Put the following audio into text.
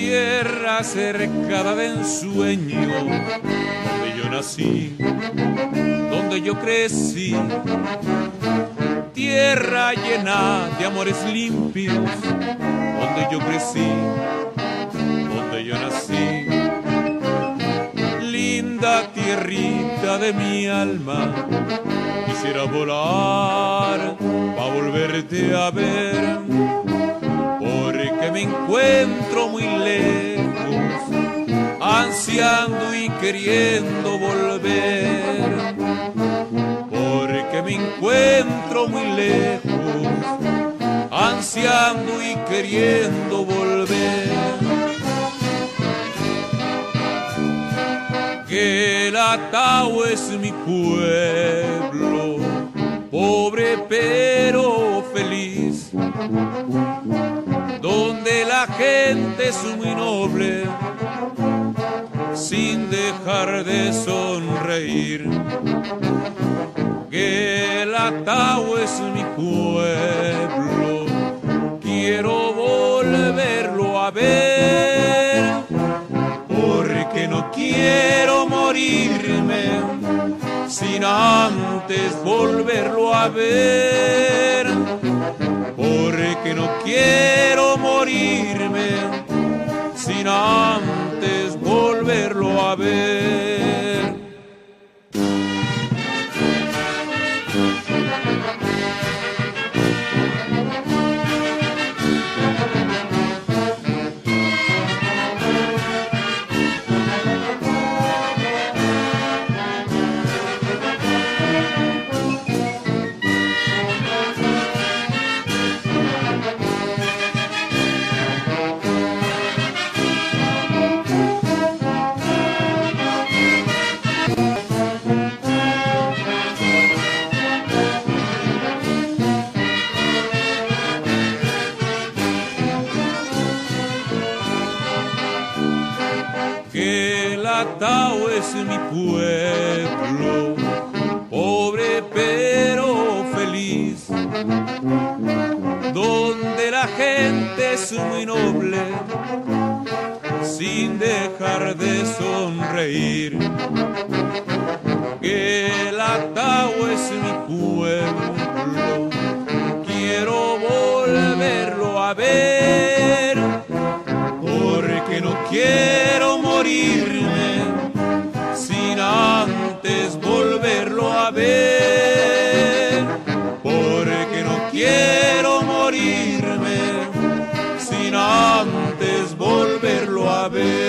tierra cercada de ensueño, donde yo nací, donde yo crecí, tierra llena de amores limpios, donde yo crecí, donde yo nací. Linda tierrita de mi alma, quisiera volar pa' volverte a ver, porque me encuentro muy lejos, ansiando y queriendo volver, porque me encuentro muy lejos, ansiando y queriendo volver. Que el Atahua es mi pueblo, pobre pero feliz, donde la gente es muy noble, sin dejar de sonreír. Que el Atahua es mi pueblo, quiero volverlo a ver, porque no quiero morirme sin antes volverlo a ver, porque no quiero morirme sin antes volverlo a ver. Que el Atahua es mi pueblo, pobre pero feliz, donde la gente es muy noble, sin dejar de sonreír. Que el Atahua es mi pueblo, quiero volverlo a ver, porque no quiero morirme sin antes volverlo a ver, porque no quiero morirme sin antes volverlo a ver.